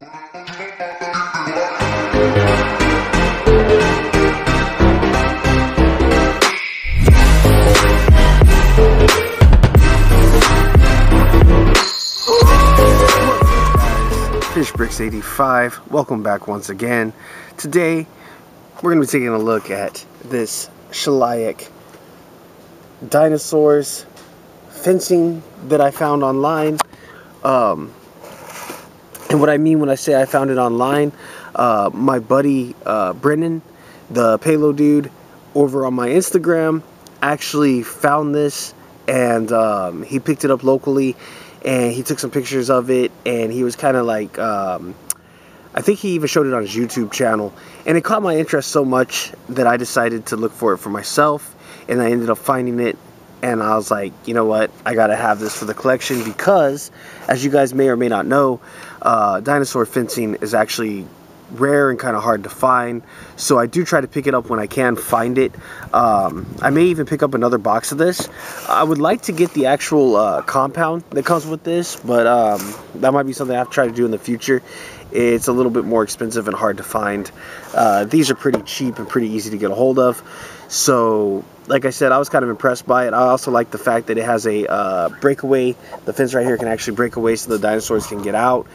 Bricks85, welcome back once again. Today we're going to be taking a look at this Schleich dinosaurs fencing that I found online. And what I mean when I say I found it online, my buddy Brennan, the payload dude over on my Instagram, actually found this, and he picked it up locally. And he took some pictures of it, and he was kind of like, I think he even showed it on his YouTube channel. And it caught my interest so much that I decided to look for it for myself. And I ended up finding it, and I was like, you know what, I gotta have this for the collection, because, as you guys may or may not know, dinosaur fencing is actually rare and kind of hard to find. So I do try to pick it up when I can find it. I may even pick up another box of this. I would like to get the actual compound that comes with this, but that might be something I have to try to do in the future. It's a little bit more expensive and hard to find. These are pretty cheap and pretty easy to get a hold of. So, like I said, I was kind of impressed by it. I also like the fact that it has a breakaway. The fence right here can actually break away so the dinosaurs can get out.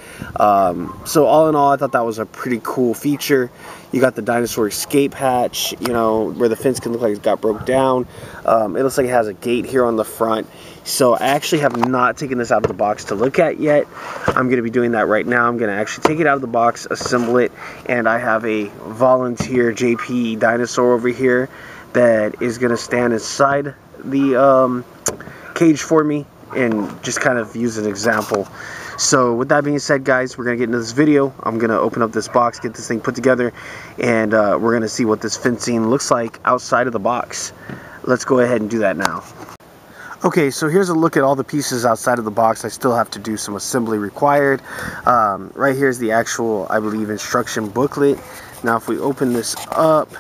So all in all, I thought that was a pretty cool feature. You got the dinosaur escape hatch, you know, where the fence can look like it got broke down. It looks like it has a gate here on the front. So I actually have not taken this out of the box to look at yet. I'm going to be doing that right now. I'm going to actually take it out of the box, assemble it, and I have a volunteer JP dinosaur over here that is going to stand inside the cage for me and just kind of use an example. So with that being said, guys, we're going to get into this video. I'm going to open up this box, get this thing put together, and we're going to see what this fencing looks like outside of the box. Let's go ahead and do that now. Okay, so here's a look at all the pieces outside of the box. I still have to do some assembly required. Right here's the actual, I believe, instruction booklet. Now if we open this up,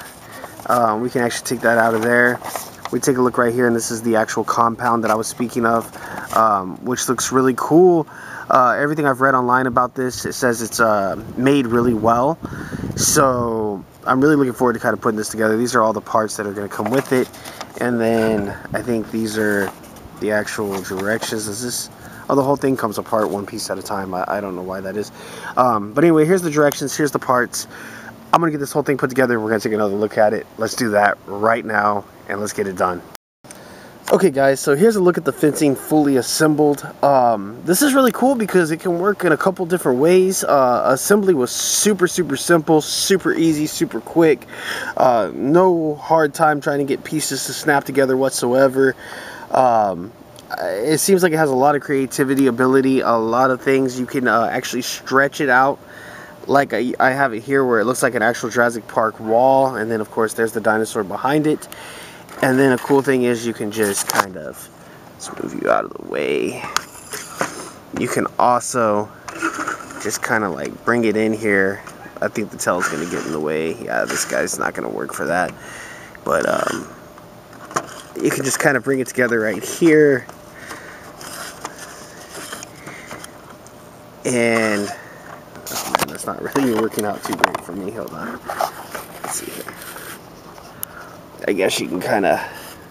we can actually take that out of there. We take a look right here, and this is the actual compound that I was speaking of, which looks really cool. Everything I've read online about this, it says it's made really well. So I'm really looking forward to kind of putting this together. These are all the parts that are going to come with it. And then I think these are the actual directions. Is this? Oh, the whole thing comes apart one piece at a time. I don't know why that is. But anyway, here's the directions. Here's the parts. I'm going to get this whole thing put together. We're going to take another look at it. Let's do that right now, and let's get it done. Okay, guys, so here's a look at the fencing fully assembled. This is really cool because it can work in a couple different ways. Assembly was super simple, super easy, super quick. No hard time trying to get pieces to snap together whatsoever. It seems like it has a lot of creativity, ability, a lot of things. You can actually stretch it out. Like I have it here where it looks like an actual Jurassic Park wall, and then of course there's the dinosaur behind it. And then a cool thing is you can just kind of, let's move you out of the way. You can also just kind of like bring it in here. I think the tail is going to get in the way. Yeah, this guy's not going to work for that. But you can just kind of bring it together right here. And, oh man, that's not really working out too great for me. Hold on. Let's see here. I guess you can kind of,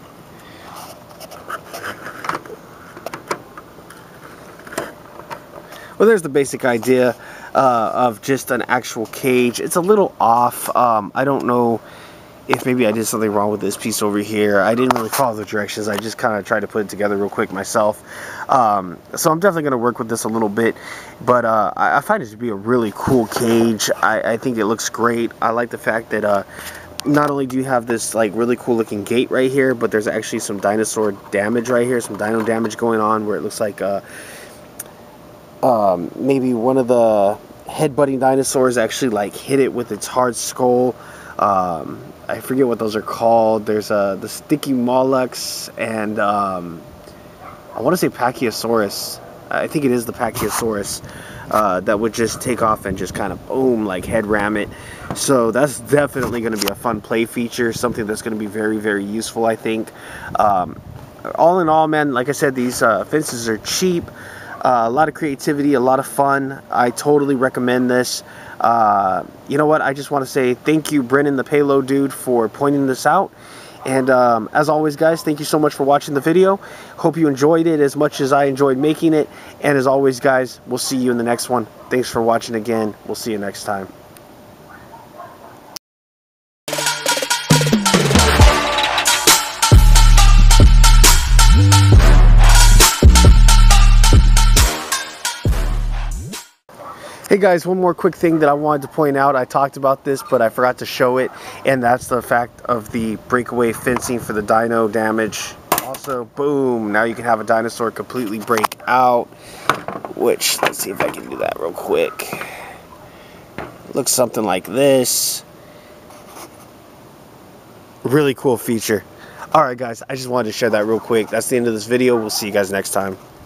well, there's the basic idea of just an actual cage. It's a little off. I don't know if maybe I did something wrong with this piece over here. I didn't really follow the directions. I just kind of tried to put it together real quick myself. So I'm definitely going to work with this a little bit. But I find it to be a really cool cage. I think it looks great. I like the fact that not only do you have this like really cool looking gate right here, but there's actually some dinosaur damage right here, some dino damage going on, where it looks like maybe one of the headbutting dinosaurs actually like hit it with its hard skull. I forget what those are called. There's the sticky mollusk, and I want to say Pachyosaurus. I think it is the Pachyosaurus that would just take off and just kind of boom, like head ram it. So that's definitely going to be a fun play feature, something that's going to be very useful, I think. All in all, man, like I said, these fences are cheap. A lot of creativity, a lot of fun. I totally recommend this. You know what? I just want to say thank you, Brennan, the payload dude, for pointing this out. And as always, guys, thank you so much for watching the video. Hope you enjoyed it as much as I enjoyed making it. And as always, guys, we'll see you in the next one. Thanks for watching again. We'll see you next time. Hey guys, one more quick thing that I wanted to point out. I talked about this, but I forgot to show it, and that's the fact of the breakaway fencing for the dino damage. Also, boom, now you can have a dinosaur completely break out, which, let's see if I can do that real quick. Looks something like this. Really cool feature. Alright guys, I just wanted to share that real quick. That's the end of this video. We'll see you guys next time.